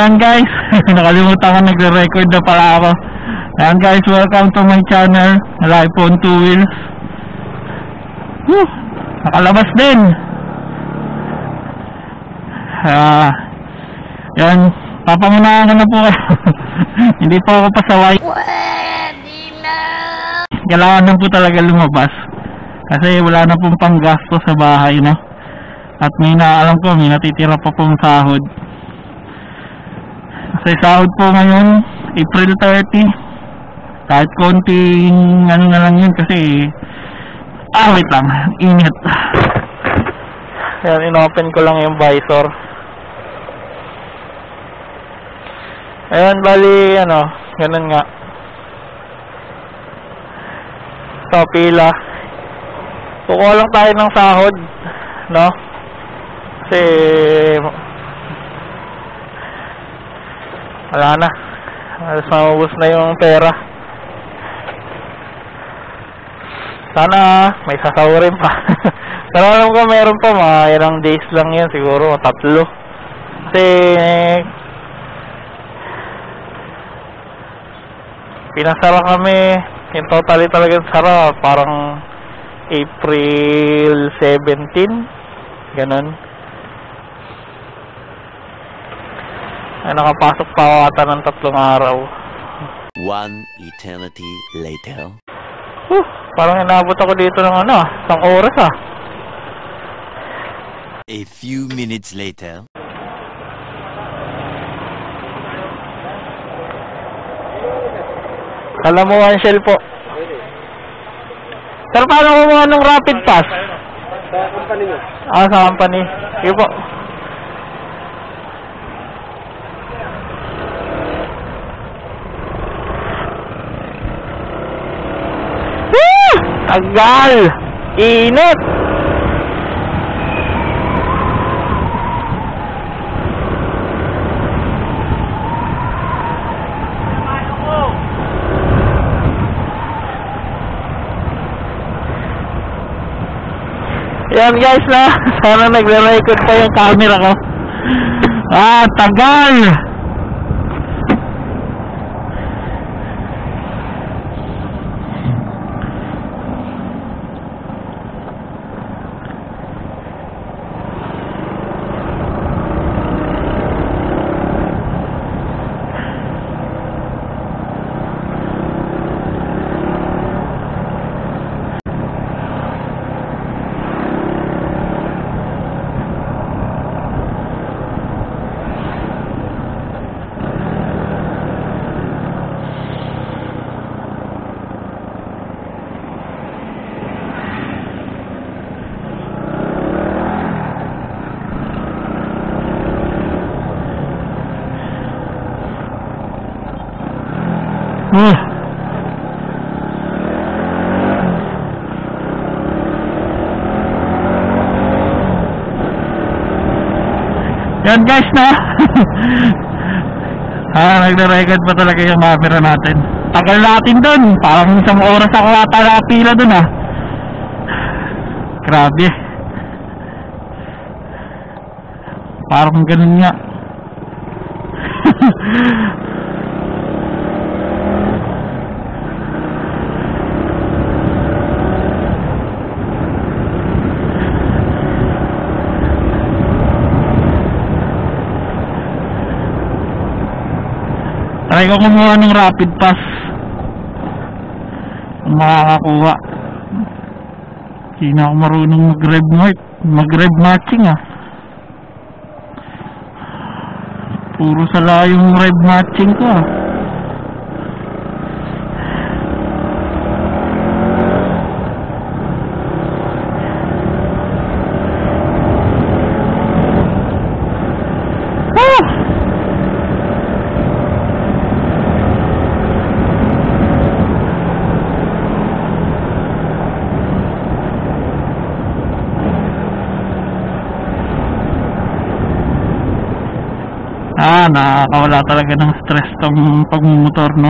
Ayan guys, nakalimutan ko nagre-record na pala ako. Ayan guys, welcome to my channel, Life on Two Wheels. Nakalabas din. Yan, papangunahan ko na po kayo. Hindi po ako pasaway. Kailangan lang po talaga lumabas kasi wala na pong panggasto sa bahay, no? At may naalam ko, may natitira pa pong sahod. Kasi sahod po ngayon April 30. Kahit konting ano na lang yun kasi wait lang, init. Yan, inopen ko lang yung visor. Ayan, bali ano, ganun nga. So, pila. Kukuha lang tayo ng sahod, no? Kasi wala na. Alas maubos na yung pera. Sana may sasawarin pa. Pero alam ko meron pa, mga ilang days lang yan, siguro 3. Kasi pinasara kami, yung totally talagang sara parang April 17, ganun. Ay, nakapasok pa ako ata ng 3 araw. 1 eternity later. Parang inabot ako dito ng ano, 1 oras ah. A few minutes later. Alam mo, Ansel po. Sir, paano kumuha ng rapid pass? Sa company nyo. Sa company. Sige po. Tagal! Init! Yan guys na, sana nagre-record pa yung camera ko. Tagal! Yan guys na. Nagre-record pa talaga yung camera natin. Tagal natin dun. Parang 1 oras ako ata nakapila dun ah. Grabe. Parang ganun nga. Try ko kumuha ng rapid pass kung makakakuha. Hindi na ako marunong mag-rev matching ah. Puro sala yung rev matching ko ah. Nakakawala talaga ng stress tong pagmumotor, no?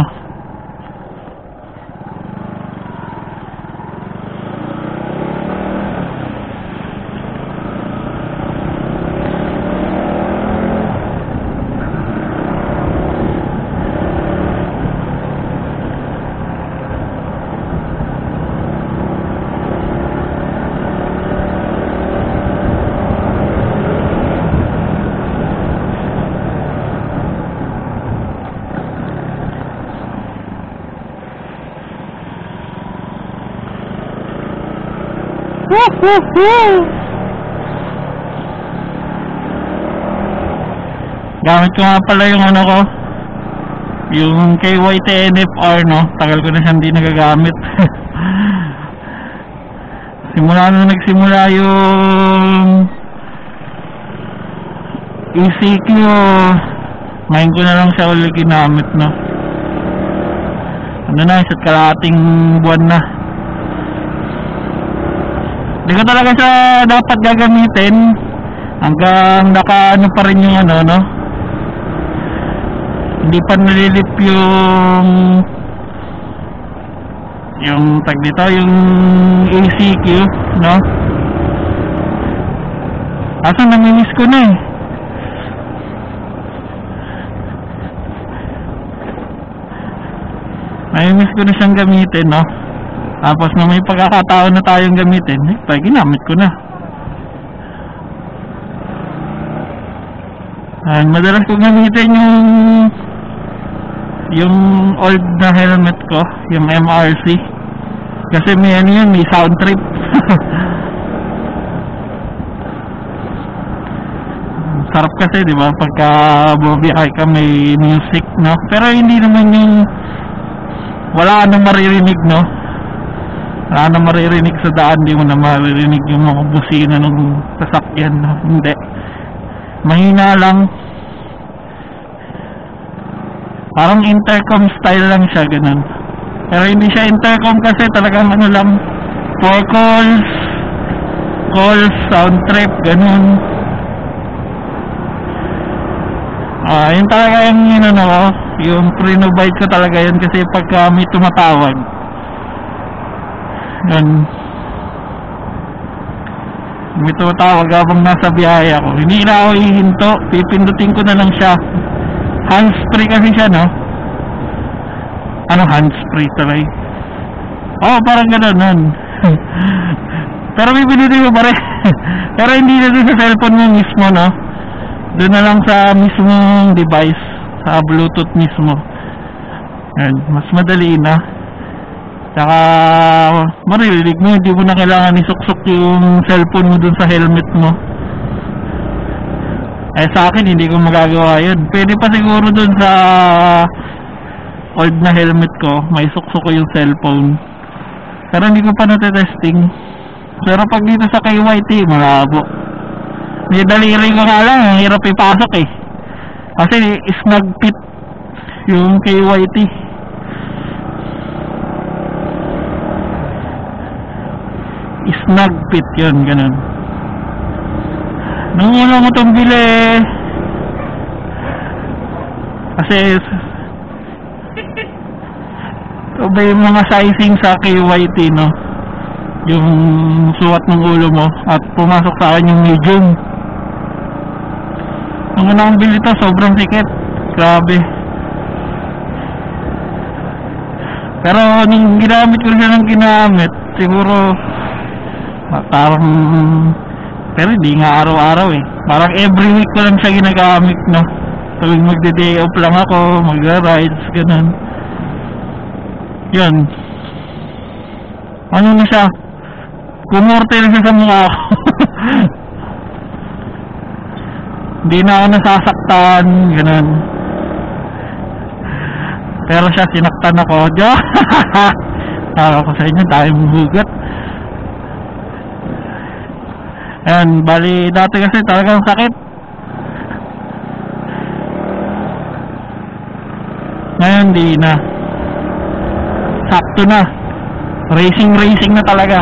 Gamit ko nga pala yung ano ko, yung KYT NFR, no? Tagal ko na siyang di nagagamit. Simula nung nagsimula yung ECQ, ngayon ko na lang siya ulit ginamit, no? Ano na, isa't kalahating buwan na. Hindi ko talaga siya dapat gagamitin hanggang naka-ano pa rin yung ano, no? Hindi pa nalilip yung tag dito, yung ECQ, no? Asa namimiss ko na eh. Namimiss ko na siyang gamitin, no? Tapos na may pagkakataon na tayong gamitin, ginamit ko na. Madalas ko gamitin yung old na helmet ko, yung MRC, kasi may ano yun, may sound trip. Sarap kasi, di ba, pagka bumiyahe ka may music, no? Pero hindi naman yung wala ka nang maririnig, no? Wala nang maririnig sa daan, di mo na maririnig yung mga busina ng sasakyan, no? Hindi, mahina lang. Parang intercom style lang siya, ganun. Pero hindi siya intercom kasi talagang ano lang, for calls, sound trip, ganun. Yun talaga yung ano, yung pre-novite ko talaga yun kasi pagka may tumatawag, yun, may tumatawag habang nasa biyahe ako, hindi na ako hihinto, pipindutin ko na lang siya. Hands-free kasi siya, no? Ano hands-free talay? Oo, parang gano'n nun. Pero pipindutin ko pa rin. Pero hindi na doon sa cellphone mo mismo, no? Doon na lang sa mismong device, sa Bluetooth mismo. Yan, mas madali na. Saka maririnig mo, hindi mo na kailangan isuksok yung cellphone mo doon sa helmet mo. Sa akin hindi ko magagawa yun. Pwede pa siguro dun sa old na helmet ko, may suksok ko yung cellphone, pero hindi ko pa natetesting. Pero pag dito sa KYT, malabo. May daliri ko nga lang, ang hirap ipasok eh, kasi snag fit yung KYT. Snag fit yun, ganun. Nung una mo itong bili, kasi iba yung mga sizing sa KYT, no? Yung suwat ng ulo mo, at pumasok sa akin yung medium. Nung una kong bili ito, sobrang sikit, grabe. Pero nung ginamit ko siya ng ginamit, siguro parang, pero hindi nga araw-araw eh. Parang every week ko lang siya ginagamit, no? Tuwing magde-day off lang ako, magra-rides, ganun. Yun. Ano na siya? Kumorte na siya sa mukha ko. Hindi na ako nasasaktan, ganun. Pero siya, sinaktan ako. Tara ko sa inyo, tayo mahugot. Ayan, bali dati kasi talagang sakit. Ngayon di na. Sakto na. Racing na talaga.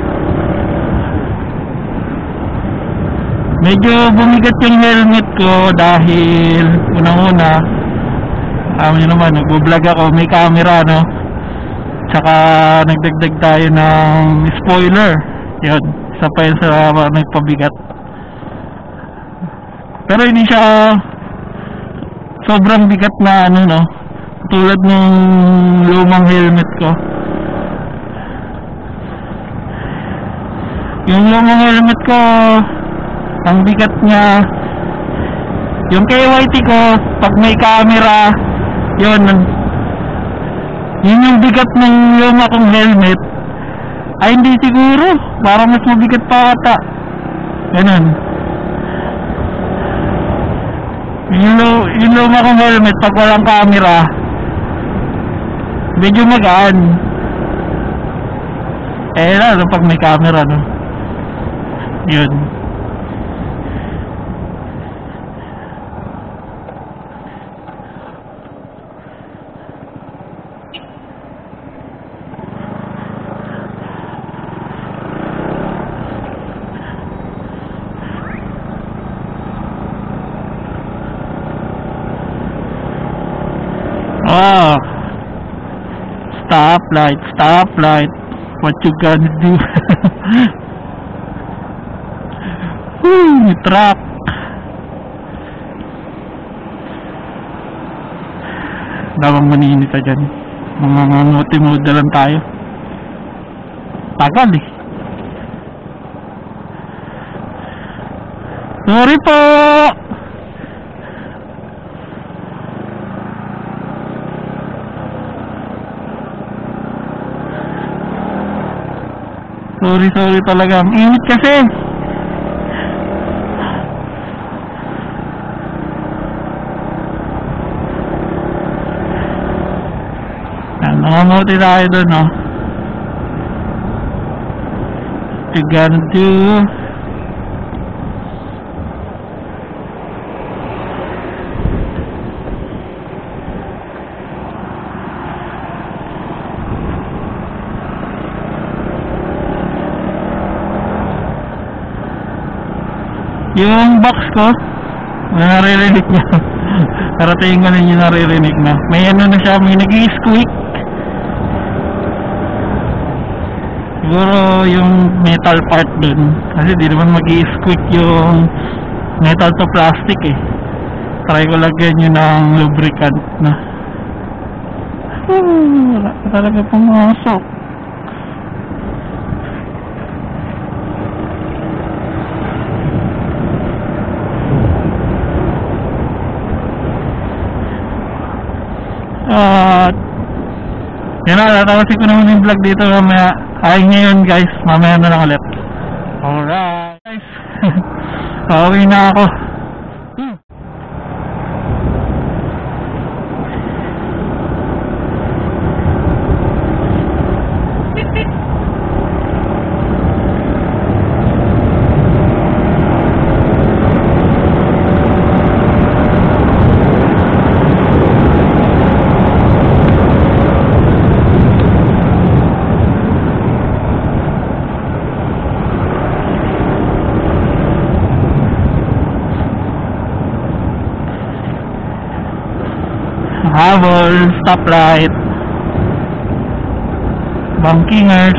Medyo bumigat yung helmet ko dahil unang-una, nyo naman, nagbo-vlog ako, may camera, no? Tsaka nagdagdag tayo ng spoiler. Yun, isa pa yun sa nagpabigat. Pero hindi siya sobrang bigat na ano, no? Tulad ng lumang helmet ko. Yung lumang helmet ko, ang bigat niya, yung KYT ko, pag may camera, yun yung bigat ng luma kong helmet. Ay, hindi siguro. Parang mas mabigat pa ata. Ganun. Yung luma kong helmet, pag walang camera, medyo magaan. Eh, lalo pag may camera, no? Yun. Oh, stoplight, what you gonna do? May truck. Damang maninita dyan. Mga multi-mode lang tayo. Tagal eh. Sorry po. Sorry talaga. Ang init kasi. Nangangamuti tayo doon, no? You gonna do? Yung box ko, naririnig niya. Parating ko na yung naririnig na. May ano na siya, may nag-i-squeak. Siguro yung metal part dun. Kasi di naman mag-i-squeak yung metal to plastic eh. Try ko lagyan yun ng lubricant na. Wala ka talaga pumasok. Yan na, tatawasin ko naman yung vlog dito mamaya. Ay ngayon guys, mamaya na lang ulit. Alright guys. Pauwi na ako. Habol, stoplight, bankingers.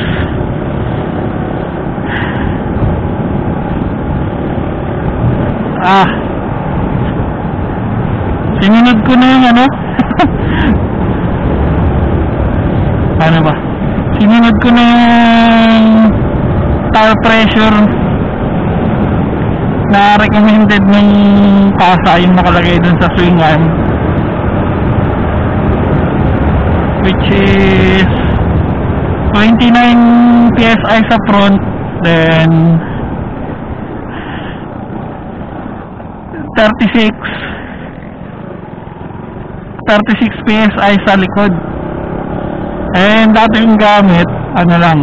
Sinunod ko na yung ano. Ano ba? Sinunod ko na yung tire pressure na recommended ng kasa, yung nakalagay dun sa swing arm, which is 29 PSI sa front, then 36 PSI sa likod. And dati yung gamit, ano lang,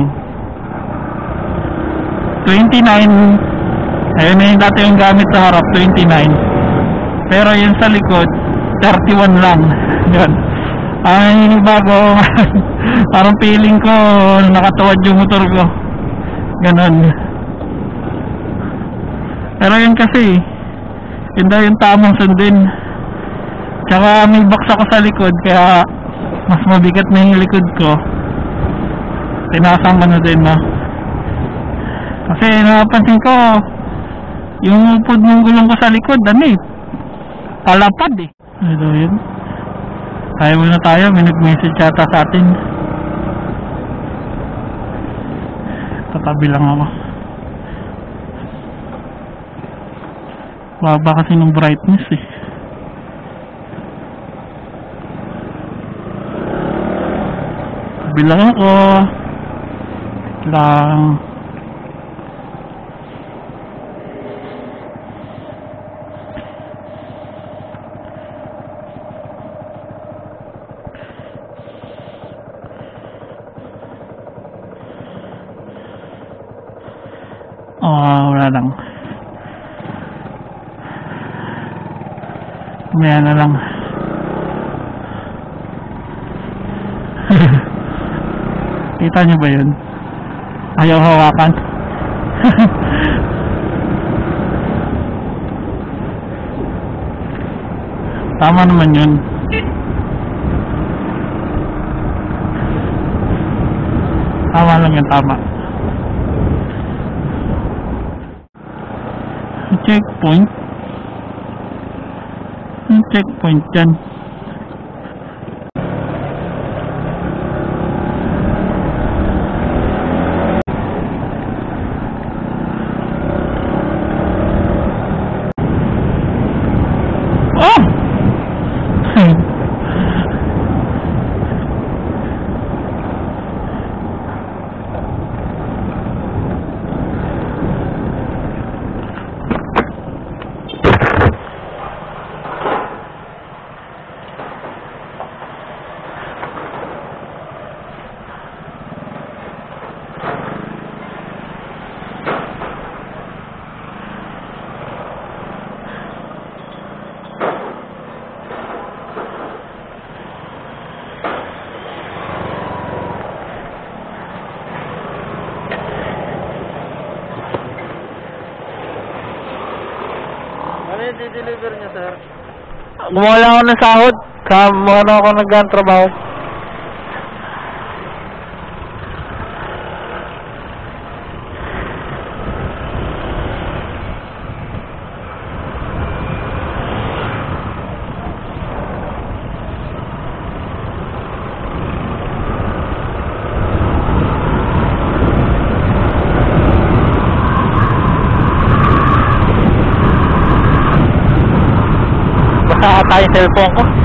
29. Ayun yung dati yung gamit sa harap, 29. Pero yun sa likod, 31 lang. Yun. Ay, bago. Parang feeling ko nakatuwad yung motor ko. Ganon. Pero yun kasi, yun daw yung tamang sundin. Tsaka may box ako sa likod, kaya mas mabigat na yung likod ko. Tinasang ko na din, no? Kasi napansin ko, yung upod ng gulong ko sa likod, ano eh, palapad eh. Ito yun. Kaya muna tayo, may nag-message yata sa atin. Tatabi lang ako. Baba kasi ng brightness eh. Tabi lang ako. lang. Wala lang. Maya na lang. Kita nyo ba yun? Ayaw hawakan. Tama naman yun. Tama lang yan, tama. Checkpoint. Yung checkpoint dyan. Oh! Ano yung di-deliver niya, sir? Gumawa lang ako ng sahod. Ano ako nagtrabaho. Baka ata yung cellphone ko.